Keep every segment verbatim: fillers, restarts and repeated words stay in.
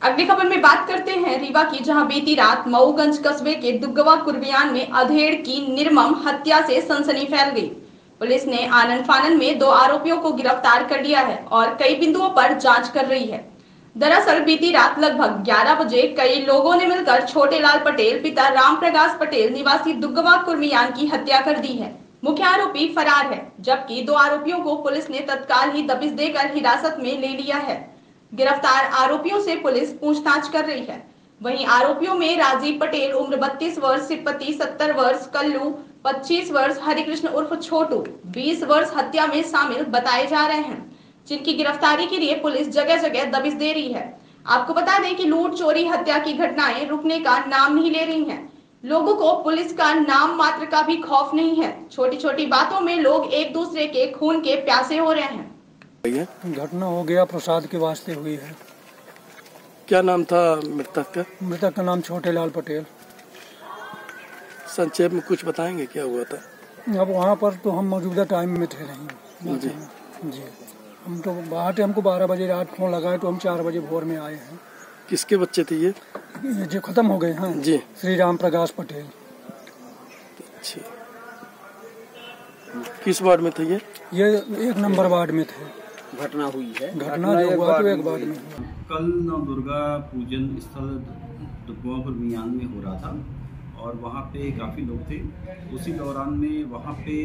अगली खबर में बात करते हैं रीवा की, जहां बीती रात मऊगंज कस्बे के दुग्गवा कुर्बियान में अधेड़ की निर्मम हत्या से सनसनी फैल गई। पुलिस ने आनन फानन में दो आरोपियों को गिरफ्तार कर लिया है और कई बिंदुओं पर जांच कर रही है। दरअसल बीती रात लगभग ग्यारह बजे कई लोगों ने मिलकर छोटे लाल पटेल पिता राम प्रकाश पटेल निवासी दुग्गवा कुर्बियान की हत्या कर दी है। मुख्य आरोपी फरार है, जबकि दो आरोपियों को पुलिस ने तत्काल ही दबिश देकर हिरासत में ले लिया है। गिरफ्तार आरोपियों से पुलिस पूछताछ कर रही है। वहीं आरोपियों में राजीव पटेल उम्र बत्तीस वर्ष, सिपति सत्तर वर्ष, कल्लू पच्चीस वर्ष, हरिकृष्ण उर्फ छोटू बीस वर्ष हत्या में शामिल बताए जा रहे हैं, जिनकी गिरफ्तारी के लिए पुलिस जगह जगह दबिश दे रही है। आपको बता दें कि लूट, चोरी, हत्या की घटनाएं रुकने का नाम नहीं ले रही हैं। लोगों को पुलिस का नाम मात्र का भी खौफ नहीं है। छोटी छोटी बातों में लोग एक दूसरे के खून के प्यासे हो रहे हैं। घटना हो गया प्रसाद के वास्ते हुई है। क्या नाम था मृतक का? मृतक का नाम छोटे लाल पटेल। संक्षेप में कुछ बताएंगे क्या हुआ था? अब वहाँ पर तो हम मौजूदा टाइम में थे नहीं जी जी हम तो बाहर थे। हमको बारह बजे रात फोन लगाए तो हम चार बजे भोर में आए हैं। किसके बच्चे थे ये? ये जो खत्म हो गए हैं जी, श्री राम प्रकाश पटेल। अच्छा, किस वार्ड में थे ये? ये एक नंबर वार्ड में थे। घटना हुई है। घटना जो हुआ तो एक वार्ड में। कल नव दुर्गा पूजन स्थल दुग्गवा कुर्बियान में हो रहा था और वहाँ पे काफ़ी लोग थे। उसी दौरान में वहाँ पे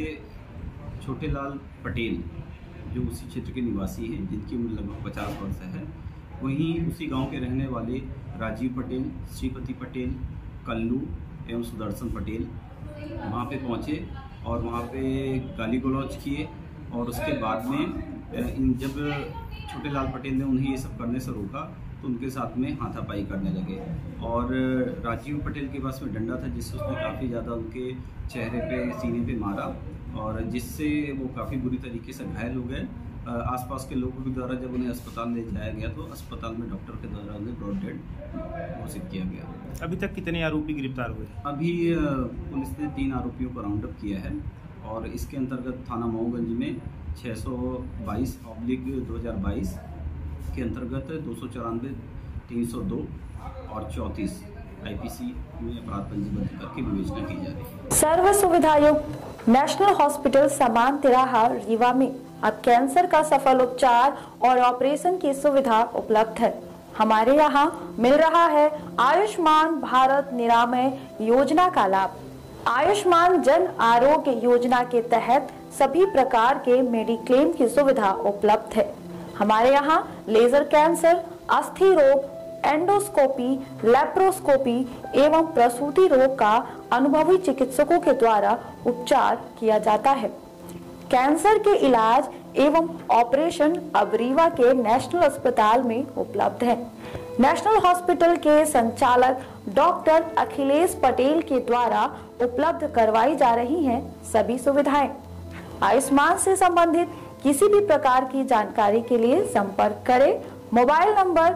छोटे लाल पटेल जो उसी क्षेत्र के निवासी हैं, जिनकी उम्र लगभग पचास वर्ष है, वहीं उसी गांव के रहने वाले राजीव पटेल, श्रीपति पटेल, कल्लू एवं सुदर्शन पटेल वहाँ पे पहुँचे और वहाँ पे गाली गलौज किए और उसके बाद में जब छोटे लाल पटेल ने उन्हें ये सब करने से रोका तो उनके साथ में हाथापाई करने लगे और राजीव पटेल के पास में डंडा था, जिससे उसने काफ़ी ज़्यादा उनके चेहरे पे, सीने पे मारा और जिससे वो काफ़ी बुरी तरीके से घायल हो गए। आसपास के लोगों के द्वारा जब उन्हें अस्पताल ले जाया गया तो अस्पताल में डॉक्टर के द्वारा उन्हें ब्रॉड डेड घोषित किया गया। अभी तक कितने आरोपी गिरफ्तार हुए? अभी पुलिस ने तीन आरोपियों को राउंड अप किया है और इसके अंतर्गत थाना मऊगंज में छः सौ बाईस ऑब्लिक दो हज़ार बाईस के अंतर्गत दो सौ चौरानवे तीन सौ दो और चौंतीस आईपीसी में अपराध पंजीबद्ध करके विवेचना की जा रही है। सर्व सुविधायुक्त नेशनल हॉस्पिटल समान तिराहा रीवा में अब कैंसर का सफल उपचार और ऑपरेशन की सुविधा उपलब्ध है। हमारे यहाँ मिल रहा है आयुष्मान भारत निरामय योजना का लाभ। आयुष्मान जन आरोग्य योजना के तहत सभी प्रकार के मेडिक्लेम की सुविधा उपलब्ध है। हमारे यहाँ लेजर कैंसर, अस्थि रोग, एंडोस्कोपी, लेप्रोस्कोपी एवं प्रसूति रोग का अनुभवी चिकित्सकों के द्वारा उपचार किया जाता है। कैंसर के इलाज एवं ऑपरेशन अब रीवा के नेशनल अस्पताल में उपलब्ध है। नेशनल हॉस्पिटल के संचालक डॉक्टर अखिलेश पटेल के द्वारा उपलब्ध करवाई जा रही हैं सभी सुविधाएं। आयुष्मान से संबंधित किसी भी प्रकार की जानकारी के लिए संपर्क करें मोबाइल नंबर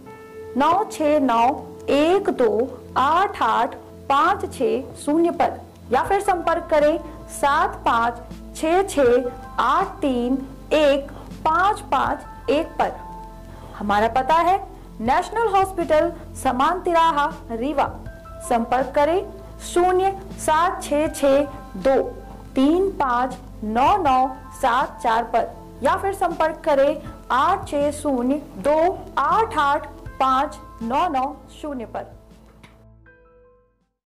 नौ छः नौ एक दो आठ आठ पाँच छः शून्य पर या फिर संपर्क करें सात पाँच छः छः आठ तीन एक पाँच पाँच एक पर। हमारा पता है नेशनल हॉस्पिटल समान तिराहा रीवा। संपर्क करें शून्य सात छः छः दो तीन पाँच नौ नौ सात चार पर या फिर संपर्क करें आठ छः शून्य दो आठ आठ पाँच नौ नौ शून्य पर।